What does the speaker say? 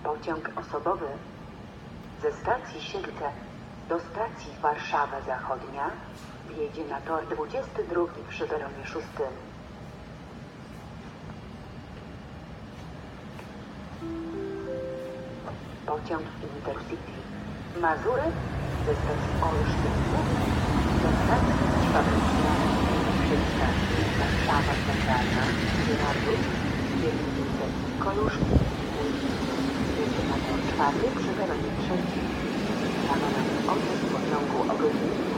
Pociąg osobowy ze stacji Siedlce do stacji Warszawa Zachodnia wjedzie na tor 22 przy peronie 6. Pociąg Intercity Mazurek ze stacji Olsztyn do stacji Szwabrynia przy stacji Warszawa Centralna Gierardów dzielnicy Koluszki jedzie na tor 4 przy peronie 3. Planowany odjazd pociągu o godzinie